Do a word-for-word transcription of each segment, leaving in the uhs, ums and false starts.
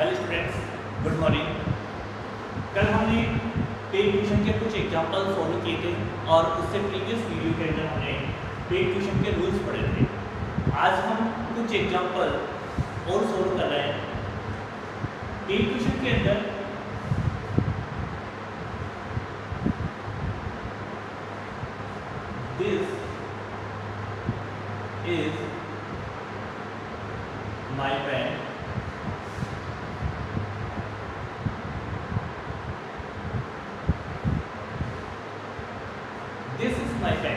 Hello students, good morning. कल हमने paid tuition के कुछ एग्जाम्पल सॉल्व किए थे और उससे प्रीवियस वीडियो के अंदर हमने पेड ट्यूशन के रूल्स पढ़े थे। आज हम कुछ एग्जाम्पल और सॉल्व कर रहे हैं। पेड ट्यूशन के अंदर this is my pen, this is my pen.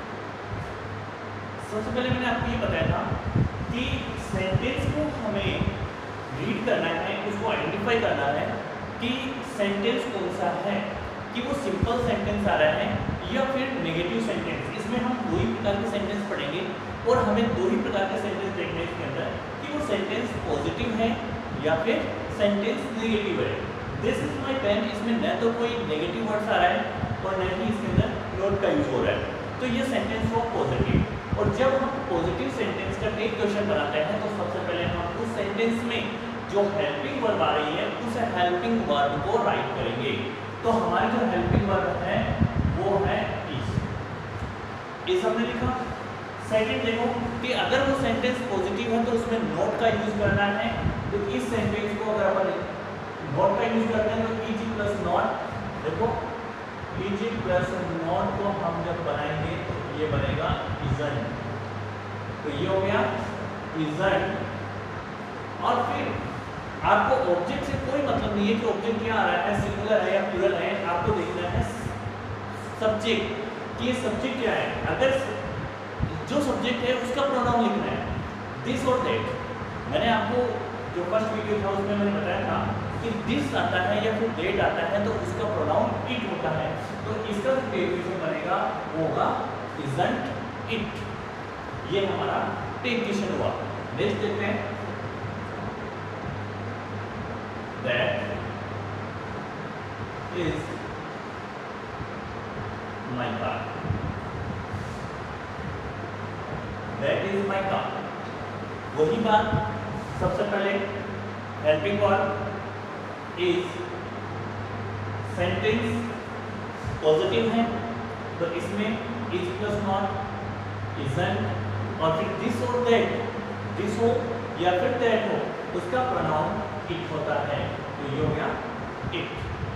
सबसे पहले मैंने आपको ये बताया था कि सेंटेंस को हमें रीड करना है, उसको आइडेंटिफाई करना है कि सेंटेंस कौन सा है, कि वो सिंपल सेंटेंस आ रहा है या फिर नेगेटिव सेंटेंस। इसमें हम दो ही प्रकार के सेंटेंस पढ़ेंगे और हमें दो ही प्रकार के सेंटेंस देखने इसके अंदर कि वो सेंटेंस पॉजिटिव है या फिर सेंटेंस नेगेटिव है। दिस इज माय पेन, इसमें न तो कोई नेगेटिव वर्ड्स आ रहा है और न ही इसके अंदर नोट का यूज हो रहा है, तो ये सेंटेंस हुआ पॉजिटिव। और जब हम पॉजिटिव सेंटेंस का टेक क्वेश्चन बनाते हैं तो सबसे पहले हम उस सेंटेंस में जो हेल्पिंग वर्ब आ रही है उस हेल्पिंग वर्ब को राइट करेंगे। तो हमारे जो हेल्पिंग वर्ब है वो है इज। इज हमने लिखा। सेकंड देखो कि अगर वो सेंटेंस पॉजिटिव है तो उसमें नोट का यूज करना है। तो इस सेंटेंस को अगर अपन नोट का यूज करते हैं तो इज प्लस नॉट, देखो इज प्लस नॉट को हम जब बनाएंगे तो ये बनेगा इजंट। तो ये हो गया इजंट। और फिर आपको ऑब्जेक्ट से कोई मतलब नहीं है कि ऑब्जेक्ट क्या आ रहा है, सिंगुलर है या प्लूरल है। आपको देखना है सब्जेक्ट कि ये सब्जेक्ट क्या है। अगर जो सब्जेक्ट है उसका प्रोनाउन लिखना है, दिस और दैट। मैंने आपको जो फर्स्ट वीडियो था उसमें मैंने बताया था कि दिस आता है या फिर दैट आता है तो उसका प्रोनाउन इट होता है। तो इसका जो टेक्निशन बनेगा वो होगा इजंट इट। ये हमारा टेक्निशन हुआ। नेक्स्ट देखते हैं, that is my car, that is my car. वही बात, सबसे पहले helping verb is, sentence positive है तो इसमें इज प्लस नॉट इजंट, और फिर दिस और दैट, दिस हो या फिर दैट हो उसका प्रोनाउन इट होता है। तो ये हो गया it.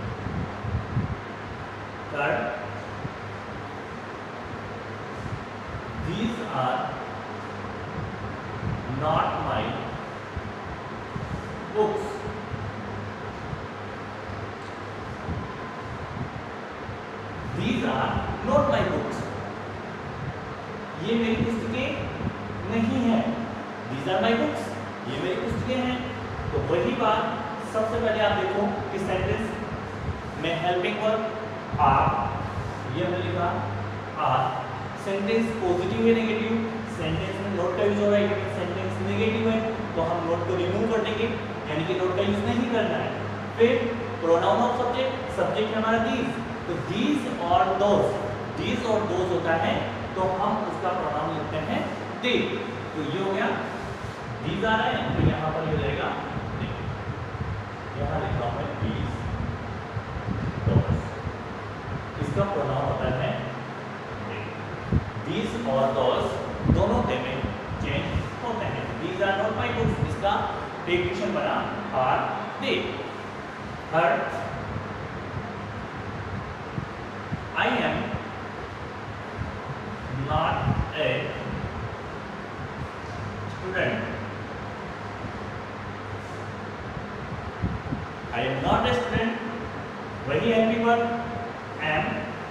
Third, these are not my books, these are not my books, ये मेरी पुस्तकें नहीं है। these are my books, ये मेरी पुस्तकें हैं। तो वही बात, सबसे पहले आप देखो कि सेंटेंस में हेल्पिंग वर्ब आर, ये हमने लिखा आर। सेंटेंस पॉजिटिव है नेगेटिव, सेंटेंस में नोट का यूज हो रहा है, लेकिन सेंटेंस नेगेटिव है तो हम नोट को रिमूव कर देंगे, यानी कि नोट का यूज नहीं करना है। फिर प्रोनाउन ऑफ सब्जेक्ट, सब्जेक्ट हमारा दीज, तो दीज और दोस, दीज और दोस होता है तो हम उसका प्रोनाउन लिखते हैं दे। तो ये हो गया दीज आ रहा है तो यहाँ पर ये रहेगा दे। यहाँ लिखा है दीज दोस, इसका प्रोनाउन होता है दीज और दोस, दोनों दे में चेंज होते हैं। These are not my books, इसका टेक्निशन बना are they. Third, I am not a student, I am not a student, वही हेल्पिंग वर्ब am,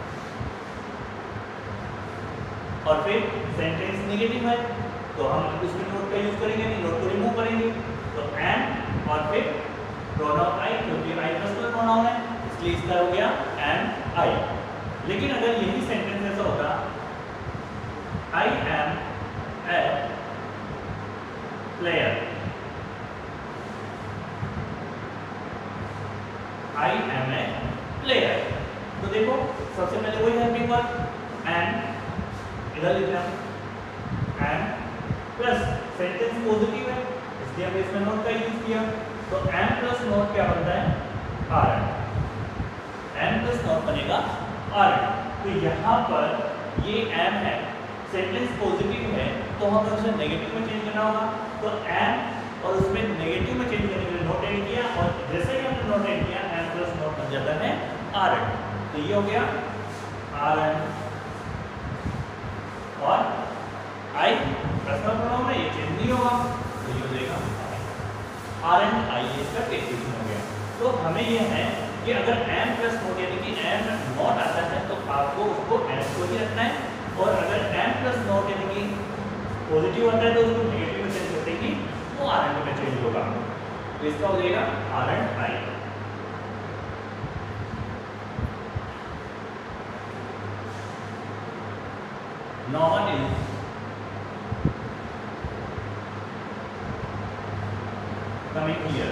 और फिर सेंटेंस नेगेटिव है तो हम उसमें नोट का यूज करेंगे नहीं, नोट को रिमूव करेंगे। तो एम और फिर प्रोनाउन आई, क्योंकि आई पर्सनल प्रोनाउन है इसलिए इसका हो गया एम आई। लेकिन अगर यही सेंटेंस ऐसा होता I am a player, I am a player, तो देखो सबसे पहले वही हेल्पिंग वर्ब एम, इधर लिख रहे हैं एम प्लस सेंटेंस पॉजिटिव है इसलिए हमने इसमें नोट का यूज किया। तो m प्लस नॉट क्या बनता है aren't, m plus not बनेगा आर एन। तो यहाँ पर ये m है, सेंटेंस पॉजिटिव है तो हमें उसे नेगेटिव में चेंज करना होगा। तो m और उसमें नेगेटिव में चेंज करने के लिए नॉट ऐड किया और जैसे ही हमने नॉट ऐड किया m प्लस नॉट बन जाता है आर एन। तो ये हो गया आर एन और आई पर्सनल प्रोनाउन है, ये चेंज नहीं होगा तो ये हो जाएगा आर एंड आई, इसका टेक्निक हो गया। तो हमें ये है कि अगर m प्लस नॉट यानी कि m नॉट आता है तो आपको उसको m को ही रखना है, और अगर m प्लस नॉट यानी कि पॉजिटिव आता है तो उसको नेगेटिव में चेंज करते ही वो आर एंड में चेंज होगा। तो इसका हो जाएगा aren't I. No one is coming here.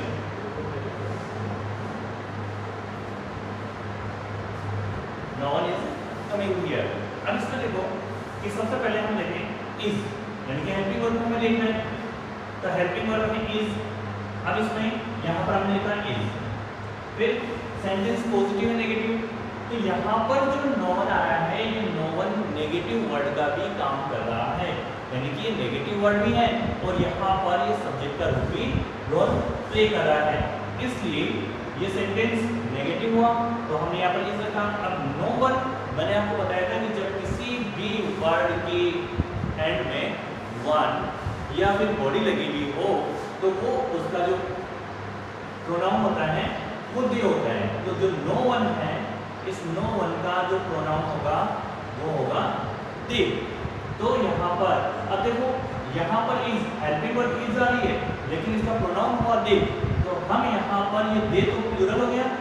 No one is coming here. अब इसमें देखो कि सबसे पहले हम देखें is, यानी कि हेल्पिंग वर्ब हमें लिखना है, तो हेल्पिंग वर्ब में is। अब इसमें यहाँ पर हमने लिखा is, फिर सेंटेंस पॉजिटिव है नेगेटिव, तो यहाँ पर जो नो वन आ रहा है ये नो वन नेगेटिव वर्ड का भी काम कर रहा है, यानी कि ये नेगेटिव वर्ड भी है और यहाँ पर ये सब्जेक्ट का रूप भी रोल प्ले कर रहा है, इसलिए ये सेंटेंस नेगेटिव हुआ तो हमने यहाँ पर इस रखा। अब नो वन मैंने आपको बताया था कि जब किसी भी वर्ड के एंड में वन या फिर बॉडी लगी हुई हो तो वो उसका जो प्रोनाउन होता है वो दे होता है। तो जो नो वन है इस नो वन का जो प्रोनाउन होगा वो होगा दे। तो यहाँ पर अब देखो यहाँ पर इज हेल्पिंग वर्ब इज आ रही है लेकिन इसका प्रोनाउन हुआ दे, तो हम यहाँ पर ये दे तो प्लूरल हो गया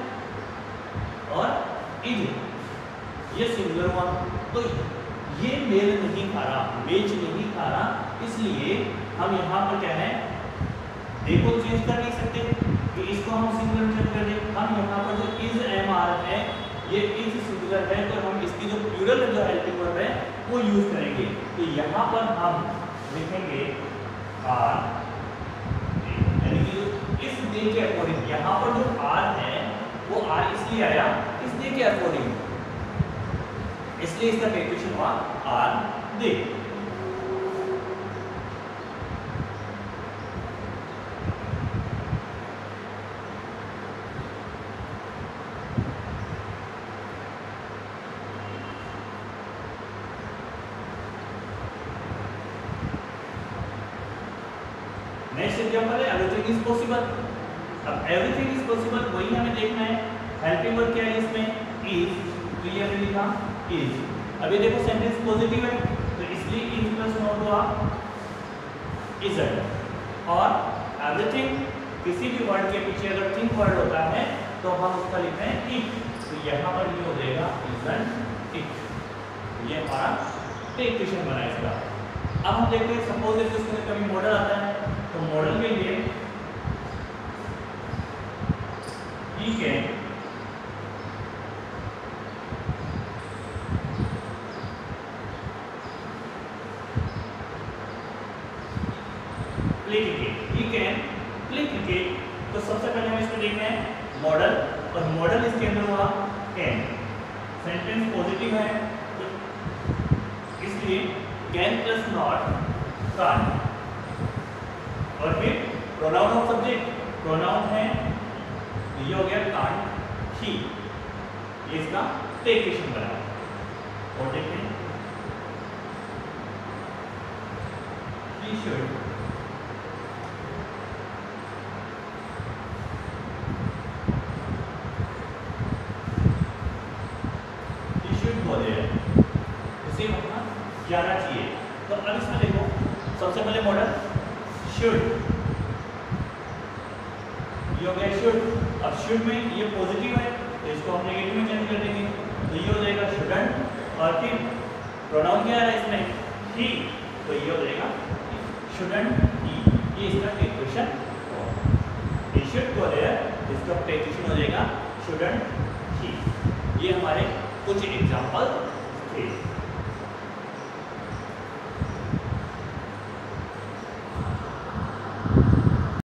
और इज ये सिंगुलर हुआ, तो ये मेल नहीं खा रहा, मैच नहीं खा रहा, इसलिए हम यहाँ पर क्या है दे को चेंज कर नहीं सकते कि इसको हम सिंगुलर में चेंज कर दें। हम यहाँ पर जो इज एम आ रहा है ये इज सिंगुलर है तो हम इसकी जो प्लूरल जो हेल्पिंग वर्ब है वो यूज करेंगे। तो यहाँ पर हम लिखेंगे आर, यानी कि इस दे के अकॉर्डिंग, यहाँ पर जो आर है वो आर इसलिए आया इस दे के अकॉर्डिंग, इसलिए इसका टेक्निशन हुआ आर दे। नेक्स्ट एग्जांपल है एवरीथिंग इज पॉसिबल। अब एवरीथिंग इज पॉसिबल वही हमें देखना है, हेल्पिंग वर्ब क्या है इसमें इज, तो ये हमने लिखा इज। अब ये देखो सेंटेंस पॉजिटिव है तो इसलिए इज प्लस नॉट हुआ इजंट, और एवरीथिंग किसी भी वर्ड के पीछे अगर थिंग वर्ड होता है तो हम उसका लिखते हैं इट, तो यहाँ पर ये हो जाएगा इजंट इट। ये हमारा टेक्निशन बना इसका। अब हम देखते हैं सपोज इफ इसमें कभी मॉडल आता है तो मॉडल के लिए he can play cricket, he can play cricket. तो सबसे पहले हमें इसमें देखना है मॉडल, और मॉडल इसके अंदर हुआ कैन, सेंटेंस पॉजिटिव है तो इसलिए कैन प्लस नॉट कान, और फिर प्रोनाउन ऑफ सब्जेक्ट, प्रोनाउन है ये हो गया कांट ही, ये इसका टेक्निशन बना। और देखते हैं he should, he should go there, उसे वहाँ जाना चाहिए। तो अब इसमें देखो सबसे पहले मॉडल शुड, ये हो गया शुड। अब शुड में ये पॉजिटिव है तो इसको हम नेगेटिव में चेंज कर देंगे, तो ये हो जाएगा शुडंट, और फिर प्रोनाउन क्या है इसमें ही, तो ये हो जाएगा शुडंट ही, ये इसका tag question he should go there, इसका टेक्निशन हो जाएगा शुडंट ही। ये हमारे कुछ